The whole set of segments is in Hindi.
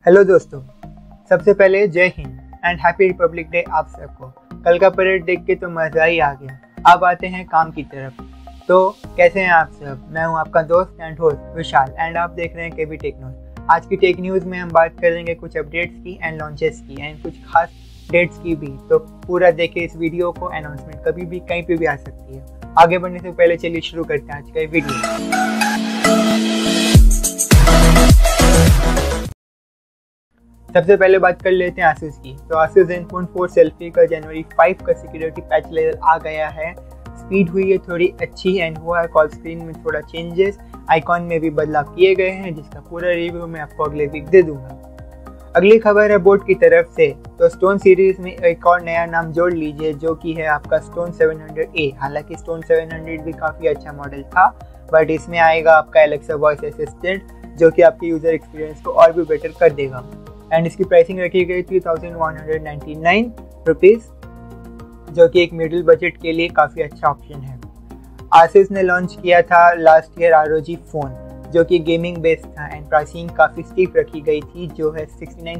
हेलो दोस्तों, सबसे पहले Jai Hind and happy Republic Day आप सबको। कल का परेड देख के तो मज़ा ही आ गया। अब आते हैं काम की तरफ। तो कैसे हैं आप सब? मैं हूं आपका दोस्त एंड होस्ट विशाल एंड आप देख रहे हैं केबी टेक न्यूज़। आज की टेक न्यूज़ में हम बात करेंगे कुछ अपडेट्स की एंड लॉन्चेस की एंड कुछ खास डेट्स की भी। तो पूरा देखें इस वीडियो को। अनाउंसमेंट कभी भी कहीं पे भी आ सकती है। आगे बढ़ने से पहले चलिए शुरू करते हैं आज का वीडियो। सबसे पहले बात कर लेते हैं आसूस की। तो आसूस ज़ेनफोन 4 सेल्फी का जनवरी 5 का सिक्योरिटी पैच लेवल आ गया है। स्पीड हुई है थोड़ी अच्छी एंड हुआ है कॉल स्क्रीन में थोड़ा चेंजेस, आइकॉन में भी बदलाव किए गए हैं, जिसका पूरा रिव्यू मैं आपको अगले वीक दे दूंगा। अगली खबर है बोट की तरफ से। तो स्टोन सीरीज में एक और नया नाम जोड़ लीजिए, जो कि है आपका स्टोन 700A। हालांकि स्टोन 700 भी काफ़ी अच्छा मॉडल था, बट इसमें आएगा आपका एलेक्सा वॉइस असिस्टेंट, जो कि आपके यूज़र एक्सपीरियंस को और भी बेटर कर देगा। एंड इसकी प्राइसिंग रखी गई 3199 रुपीज़, जो कि एक मिडिल बजट के लिए काफ़ी अच्छा ऑप्शन है। आसूस ने लॉन्च किया था लास्ट ईयर ROG फ़ोन, जो कि गेमिंग बेस्ड था एंड प्राइसिंग काफ़ी स्टीप रखी गई थी, जो है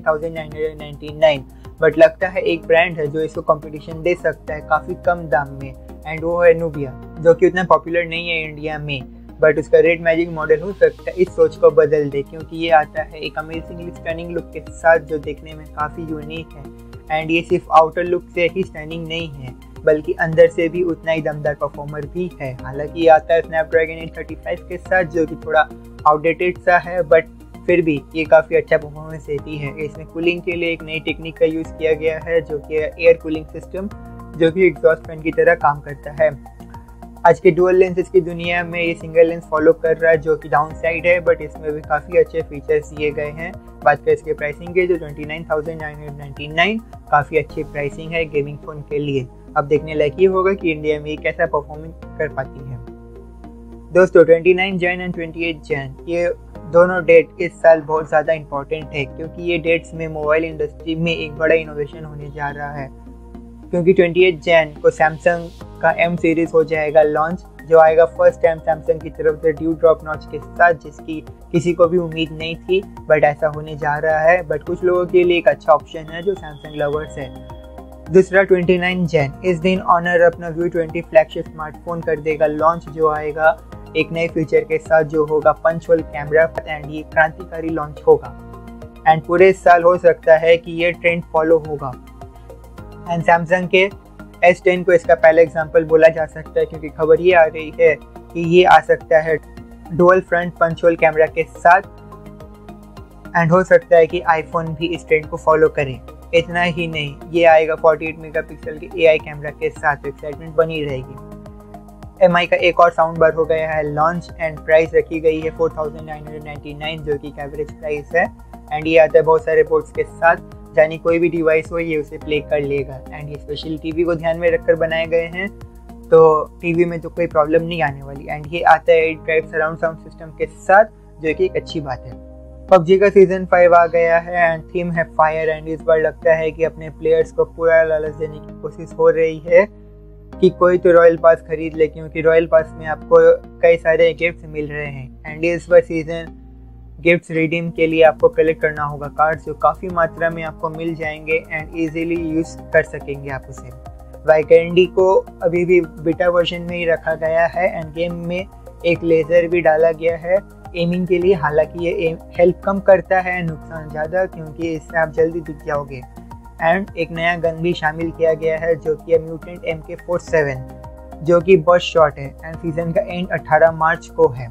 69,999। बट लगता है एक ब्रांड है जो इसको कंपटीशन दे सकता है काफ़ी कम दाम में, एंड वो है नूबिया, जो कि उतना पॉपुलर नहीं है इंडिया में। बट उसका रेड मैजिक मॉडल हो सकता है इस सोच को बदल दे, क्योंकि ये आता है एक अमेजिंगली स्टनिंग लुक के साथ, जो देखने में काफ़ी यूनिक है। एंड ये सिर्फ आउटर लुक से ही स्टनिंग नहीं है, बल्कि अंदर से भी उतना ही दमदार परफॉर्मर भी है। हालांकि ये आता है स्नैपड्रैगन 835 के साथ, जो कि थोड़ा आउटडेटेड सा है, बट फिर भी ये काफ़ी अच्छा परफॉर्मेंस देती है। इसमें कूलिंग के लिए एक नई टेक्निक का यूज़ किया गया है, जो कि एयर कूलिंग सिस्टम, जो कि एग्जॉस्ट फैन की तरह काम करता है। आज के डुअल लेंसेज की दुनिया में ये सिंगल लेंस फॉलो कर रहा है, जो कि डाउन साइड है, बट इसमें भी काफ़ी अच्छे फीचर्स दिए गए हैं। बात करें इसके प्राइसिंग के, जो 29,999 काफ़ी अच्छी प्राइसिंग है गेमिंग फ़ोन के लिए। अब देखने लायक ये होगा कि इंडिया में ये कैसा परफॉर्मेंस कर पाती है। दोस्तों 29 जन एंड 28 जन ये दोनों डेट इस साल बहुत ज़्यादा इंपॉर्टेंट है, क्योंकि ये डेट्स में मोबाइल इंडस्ट्री में एक बड़ा इनोवेशन होने जा रहा है। क्योंकि 28 जन को सैमसंग का M सीरीज़ हो जाएगा लॉन्च, जो आएगा फर्स्ट टाइम सैमसंग की तरफ से ड्यू ड्रॉप नॉच के साथ, जिसकी किसी को भी उम्मीद नहीं थी, बट ऐसा होने जा रहा है। बट कुछ लोगों के लिए एक अच्छा ऑप्शन है जो सैमसंग लवर्स है। दूसरा 29 जन, इस दिन ऑनर अपना View 20 फ्लैगशिप स्मार्टफोन कर देगा लॉन्च, जो आएगा एक नए फीचर के साथ, जो होगा पंच होल कैमरा, एंड ये क्रांतिकारी लॉन्च होगा। एंड पूरे साल हो सकता है कि ये ट्रेंड फॉलो होगा। एंड सैमसंग के S10 को इसका पहला एग्जांपल बोला जा सकता है, क्योंकि खबर ये आ रही है कि ये आ सकता है dual front punch hole camera के साथ, एंड हो सकता है कि आईफोन भी इस ट्रेंड को फॉलो करे। इतना ही नहीं, ये आएगा 48 मेगापिक्सल के AI कैमरा के साथ, एक्साइटमेंट बनी रहेगी। MI का एक और साउंड बार हो गया है लॉन्च एंड प्राइस रखी गई है 4,999, जो कि एवरेज प्राइस है। एंड ये आता है बहुत सारे पोर्ट्स के साथ, यानी कोई भी डिवाइस हो ये उसे प्ले कर लेगा। एंड ये स्पेशली टीवी को ध्यान में रखकर बनाए गए हैं, तो टीवी में तो कोई प्रॉब्लम नहीं आने वाली। एंड ये आता है 8 ड्राइव सराउंड साउंड सिस्टम के साथ, जो कि एक अच्छी बात है। PUBG का सीजन 5 आ गया है एंड थीम है फायर, एंड इस बार लगता है कि अपने प्लेयर्स को पूरा लालच देने की कोशिश हो रही है कि कोई तो रॉयल पास खरीद ले, क्योंकि रॉयल पास में आपको कई सारे गिफ्ट्स मिल रहे हैं। एंड इस बार सीजन गिफ्ट्स रिडीम के लिए आपको कलेक्ट करना होगा कार्ड्स, जो काफ़ी मात्रा में आपको मिल जाएंगे एंड इजीली यूज़ कर सकेंगे आप उसे। वाइकेंडी को अभी भी बीटा वर्जन में ही रखा गया है एंड गेम में एक लेज़र भी डाला गया है एमिंग के लिए। हालांकि ये हेल्प कम करता है, नुकसान ज़्यादा, क्योंकि इससे आप जल्दी दिख जाओगे। एंड एक नया गन भी शामिल किया गया है, जो कि है म्यूटेंट MK47, जो कि बर्स्ट शॉट है एंड सीजन का एंड 18 मार्च को है।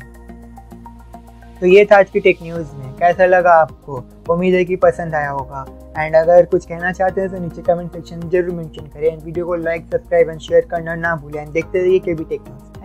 तो ये था आज की टेक न्यूज़ में। कैसा लगा आपको? उम्मीद है कि पसंद आया होगा। एंड अगर कुछ कहना चाहते हैं तो नीचे कमेंट सेक्शन में जरूर मेंशन करें। एंड वीडियो को लाइक, सब्सक्राइब एंड शेयर करना ना भूलें। एंड देखते रहिए केबी टेक न्यूज़।